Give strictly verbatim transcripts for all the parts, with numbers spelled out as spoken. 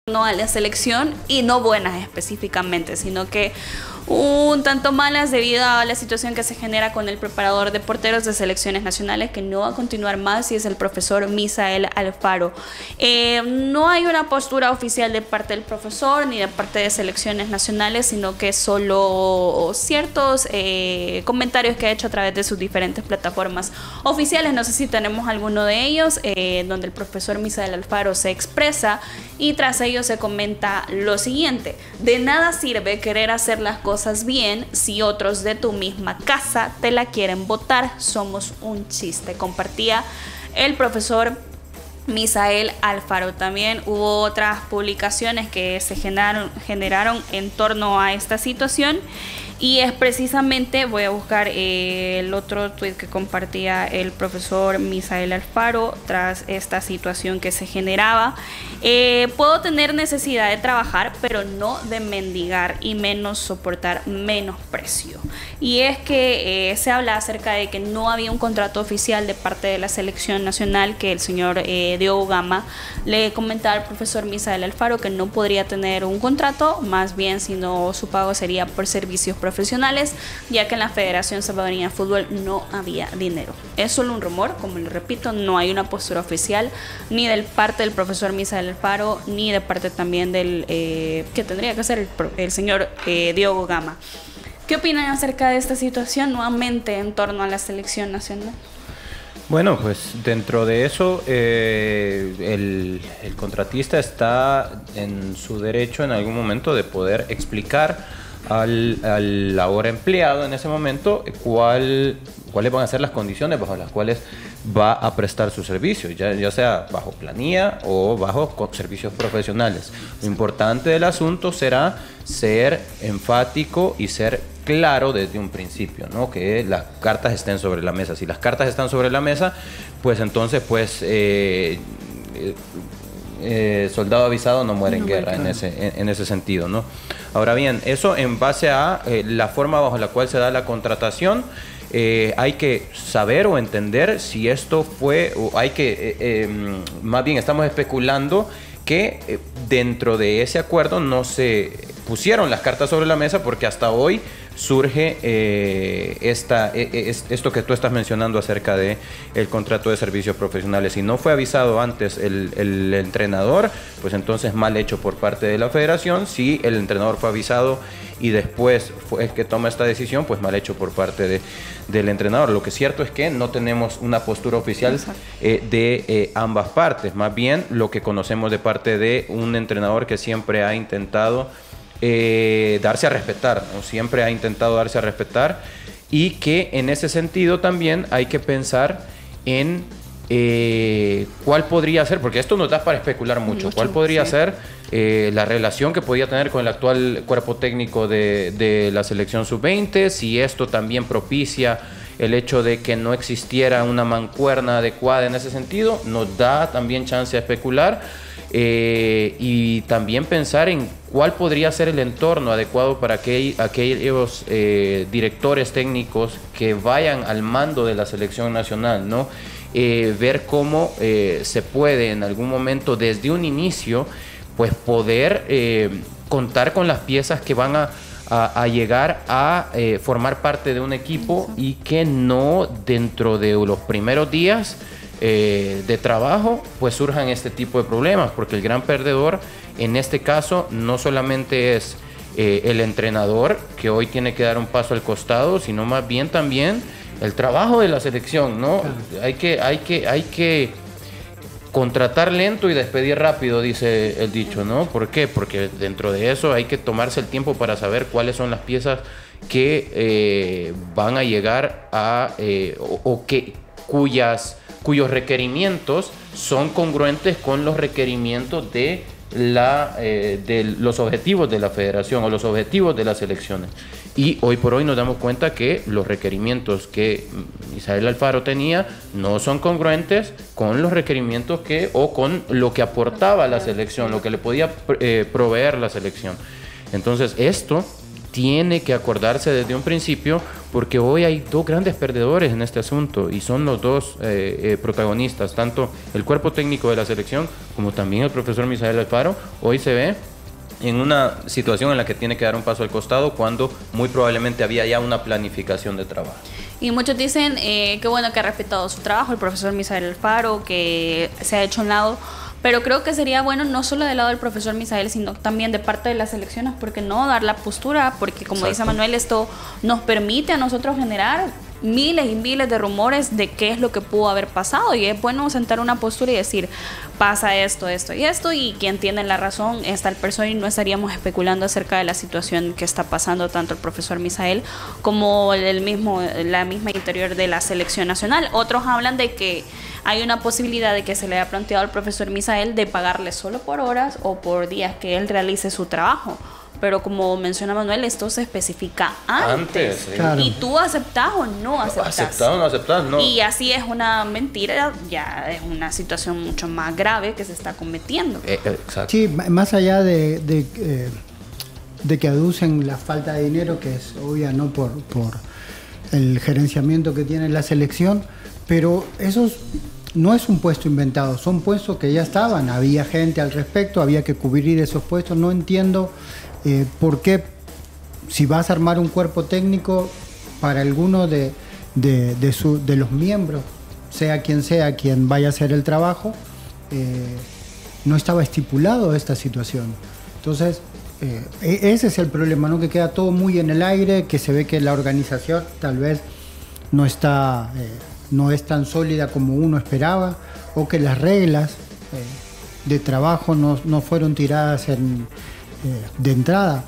no a la selección, y no buenas específicamente, sino que un tanto malas debido a la situación que se genera con el preparador de porteros de selecciones nacionales, que no va a continuar más, y es el profesor Misael Alfaro. Eh, no hay una postura oficial de parte del profesor ni de parte de selecciones nacionales, sino que solo ciertos eh, comentarios que ha hecho a través de sus diferentes plataformas oficiales. No sé si tenemos alguno de ellos, eh, donde el profesor Misael Alfaro se expresa, y tras ello se comenta lo siguiente: de nada sirve querer hacer las cosas bien si otros de tu misma casa te la quieren botar. Somos un chiste, compartía el profesor Misael Alfaro. También hubo otras publicaciones que se generaron, generaron en torno a esta situación, y es precisamente, voy a buscar eh, el otro tweet que compartía el profesor Misael Alfaro tras esta situación que se generaba. Eh, puedo tener necesidad de trabajar, pero no de mendigar, y menos soportar menosprecio. Y es que eh, se habla acerca de que no había un contrato oficial de parte de la selección nacional, que el señor eh, Diogo Gama le comentaba al profesor Misael Alfaro que no podría tener un contrato, más bien sino su pago sería por servicios profesionales, ya que en la Federación Salvadoreña de Fútbol no había dinero. Es solo un rumor, como lo repito, no hay una postura oficial ni del parte del profesor Misael Alfaro, ni de parte también del eh, que tendría que ser el, el señor eh, Diogo Gama. ¿Qué opinan acerca de esta situación nuevamente en torno a la selección nacional? Bueno, pues dentro de eso, eh, el, el contratista está en su derecho en algún momento de poder explicar al, al ahora empleado en ese momento cuál, cuáles van a ser las condiciones bajo las cuales va a prestar su servicio, ya, ya sea bajo planilla o bajo servicios profesionales. Lo importante del asunto será ser enfático y ser claro desde un principio, ¿no? Que las cartas estén sobre la mesa. Si las cartas están sobre la mesa, pues entonces, pues, eh, eh, eh, soldado avisado no muere en guerra, en ese, en, en ese sentido, ¿no? Ahora bien, eso en base a eh, la forma bajo la cual se da la contratación. Eh, hay que saber o entender si esto fue, o hay que, eh, eh, más bien estamos especulando que eh, dentro de ese acuerdo no se pusieron las cartas sobre la mesa, porque hasta hoy surge eh, esta, eh, es, esto que tú estás mencionando acerca de el contrato de servicios profesionales. Si no fue avisado antes el, el entrenador, pues entonces mal hecho por parte de la federación. Si el entrenador fue avisado y después fue el que toma esta decisión, pues mal hecho por parte de, del entrenador. Lo que es cierto es que no tenemos una postura oficial eh, de eh, ambas partes. Más bien lo que conocemos de parte de un entrenador que siempre ha intentado eh, darse a respetar, ¿no? Siempre ha intentado darse a respetar, y que en ese sentido también hay que pensar en eh, cuál podría ser, porque esto nos da para especular mucho, mucho cuál podría sí. ser eh, la relación que podía tener con el actual cuerpo técnico de, de la selección sub veinte, si esto también propicia el hecho de que no existiera una mancuerna adecuada en ese sentido, nos da también chance de especular. Eh, y también pensar en cuál podría ser el entorno adecuado para que aquellos eh, directores técnicos que vayan al mando de la selección nacional, ¿no? Eh, ver cómo eh, se puede en algún momento desde un inicio, pues poder eh, contar con las piezas que van a, a, a llegar a eh, formar parte de un equipo, y que no dentro de los primeros días Eh, de trabajo pues surjan este tipo de problemas, porque el gran perdedor en este caso no solamente es eh, el entrenador, que hoy tiene que dar un paso al costado, sino más bien también el trabajo de la selección, ¿no? Hay que, hay que, hay que contratar lento y despedir rápido, dice el dicho, ¿no? ¿Por qué? Porque dentro de eso hay que tomarse el tiempo para saber cuáles son las piezas que eh, van a llegar a eh, o, o que cuyas cuyos requerimientos son congruentes con los requerimientos de, la, eh, de los objetivos de la federación o los objetivos de las selecciones. Y hoy por hoy nos damos cuenta que los requerimientos que Misael Alfaro tenía no son congruentes con los requerimientos que, o con lo que aportaba la selección, lo que le podía eh, proveer la selección. Entonces esto tiene que acordarse desde un principio, porque hoy hay dos grandes perdedores en este asunto y son los dos eh, eh, protagonistas, tanto el cuerpo técnico de la selección como también el profesor Misael Alfaro. Hoy se ve en una situación en la que tiene que dar un paso al costado cuando muy probablemente había ya una planificación de trabajo. Y muchos dicen eh, que bueno que ha respetado su trabajo el profesor Misael Alfaro, que se ha hecho a un lado, pero creo que sería bueno no solo del lado del profesor Misael, sino también de parte de las selecciones, porque no dar la postura, porque como Exacto. dice Manuel, esto nos permite a nosotros generar miles y miles de rumores de qué es lo que pudo haber pasado, y es bueno sentar una postura y decir pasa esto, esto y esto, y quien tiene la razón es tal persona, y no estaríamos especulando acerca de la situación que está pasando tanto el profesor Misael como el mismo, la misma interior de la selección nacional. Otros hablan de que hay una posibilidad de que se le haya planteado al profesor Misael de pagarle solo por horas o por días que él realice su trabajo. Pero como menciona Manuel, esto se especifica antes. antes sí. claro. Y tú aceptás o no aceptás. Aceptás o no aceptás, no. Y así es una mentira, ya es una situación mucho más grave que se está cometiendo. Eh, exacto. Sí, más allá de, de, eh, de que aducen la falta de dinero, que es obvia, ¿no? Por, por el gerenciamiento que tiene la selección, pero esos no es un puesto inventado, son puestos que ya estaban, había gente al respecto, había que cubrir esos puestos. No entiendo Eh, ¿por qué si vas a armar un cuerpo técnico para alguno de, de, de, su, de los miembros, sea quien sea quien vaya a hacer el trabajo, eh, no estaba estipulado esta situación? Entonces, eh, ese es el problema, ¿no? Que queda todo muy en el aire, que se ve que la organización tal vez no está, eh, no es tan sólida como uno esperaba, o que las reglas eh, de trabajo no, no fueron tiradas en de entrada.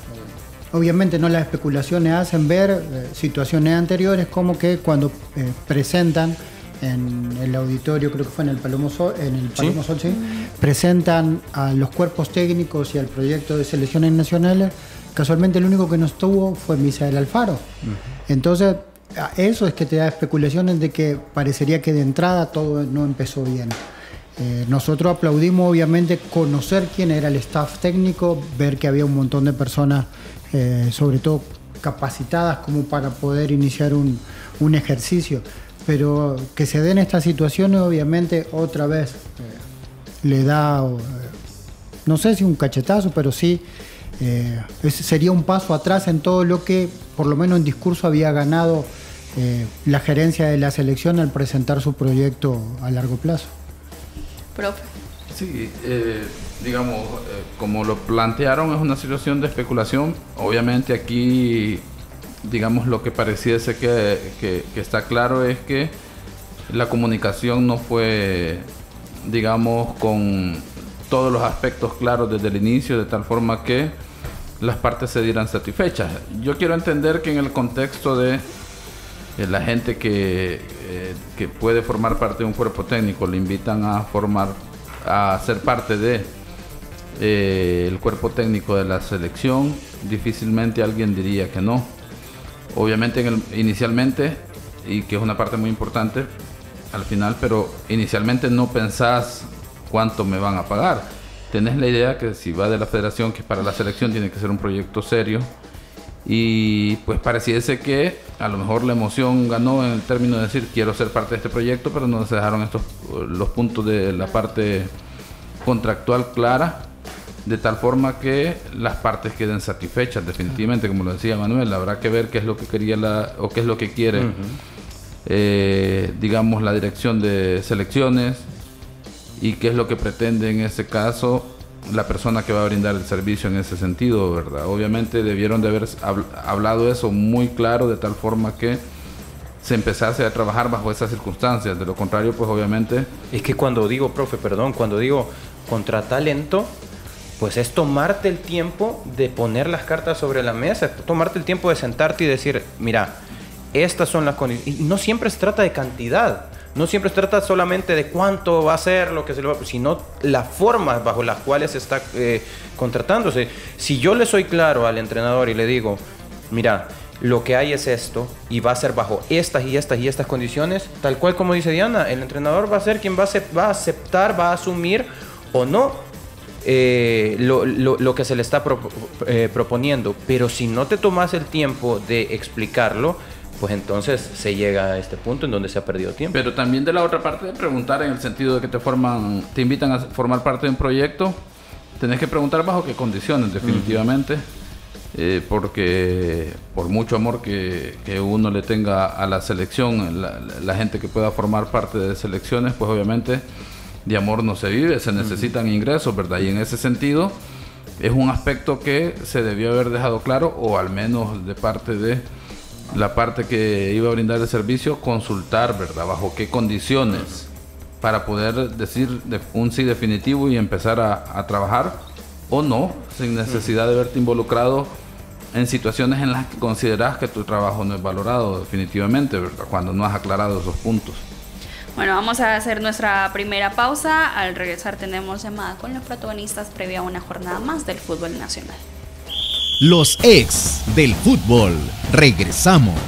Obviamente no, las especulaciones hacen ver eh, situaciones anteriores, como que cuando eh, presentan en el auditorio, creo que fue en el Palomo Sol, en el Palomo ¿Sí? Sol, sí, presentan a los cuerpos técnicos y al proyecto de selecciones nacionales, casualmente el único que no estuvo fue Misael Alfaro. Uh-huh. Entonces, eso es que te da especulaciones de que parecería que de entrada todo no empezó bien. Eh, nosotros aplaudimos obviamente conocer quién era el staff técnico, ver que había un montón de personas, eh, sobre todo capacitadas como para poder iniciar un, un ejercicio, pero que se den estas situaciones obviamente otra vez eh, le da, eh, no sé si un cachetazo, pero sí eh, ese sería un paso atrás en todo lo que por lo menos en discurso había ganado eh, la gerencia de la selección al presentar su proyecto a largo plazo. Profe. Sí, eh, digamos, eh, como lo plantearon, es una situación de especulación. Obviamente aquí, digamos, lo que pareciese que, que, que está claro es que la comunicación no fue, digamos, con todos los aspectos claros desde el inicio, de tal forma que las partes se dieran satisfechas. Yo quiero entender que en el contexto de la gente que, eh, que puede formar parte de un cuerpo técnico, le invitan a formar, a ser parte de eh, el cuerpo técnico de la selección, difícilmente alguien diría que no. Obviamente en el, inicialmente, y que es una parte muy importante al final, pero inicialmente no pensás cuánto me van a pagar. Tenés la idea que si va de la federación, que para la selección tiene que ser un proyecto serio, y pues pareciese que a lo mejor la emoción ganó en el término de decir quiero ser parte de este proyecto, pero no se dejaron estos los puntos de la parte contractual clara, de tal forma que las partes queden satisfechas. Definitivamente, como lo decía Manuel, habrá que ver qué es lo que quería la o qué es lo que quiere uh-huh. eh, digamos la dirección de selecciones, y qué es lo que pretende en ese caso la persona que va a brindar el servicio en ese sentido, ¿verdad? Obviamente debieron de haber hablado eso muy claro, de tal forma que se empezase a trabajar bajo esas circunstancias. De lo contrario, pues obviamente... Es que cuando digo, profe, perdón, cuando digo contra talento, pues es tomarte el tiempo de poner las cartas sobre la mesa, es tomarte el tiempo de sentarte y decir, mira, estas son las condiciones. Y no siempre se trata de cantidad. No siempre se trata solamente de cuánto va a ser lo que se le va, sino las formas bajo las cuales se está eh, contratándose. Si yo le soy claro al entrenador y le digo, mira, lo que hay es esto y va a ser bajo estas y estas y estas condiciones, tal cual como dice Diana, el entrenador va a ser quien va a, va a aceptar, va a asumir o no eh, lo, lo, lo que se le está pro, eh, proponiendo, pero si no te tomas el tiempo de explicarlo, pues entonces se llega a este punto en donde se ha perdido tiempo. Pero también de la otra parte de preguntar, en el sentido de que te forman, te invitan a formar parte de un proyecto, tenés que preguntar bajo qué condiciones, definitivamente. Uh-huh. Eh, porque por mucho amor que, que uno le tenga a la selección, la, la gente que pueda formar parte de selecciones, pues obviamente de amor no se vive, se necesitan uh-huh. ingresos, ¿verdad? Y en ese sentido es un aspecto que se debió haber dejado claro, o al menos de parte de la parte que iba a brindar el servicio, consultar, ¿verdad? Bajo qué condiciones, para poder decir de, un sí definitivo y empezar a, a trabajar, o no, sin necesidad de verte involucrado en situaciones en las que consideras que tu trabajo no es valorado definitivamente, ¿verdad? Cuando no has aclarado esos puntos. Bueno, vamos a hacer nuestra primera pausa. Al regresar tenemos llamada con los protagonistas previa a una jornada más del fútbol nacional. Los ex del fútbol. Regresamos.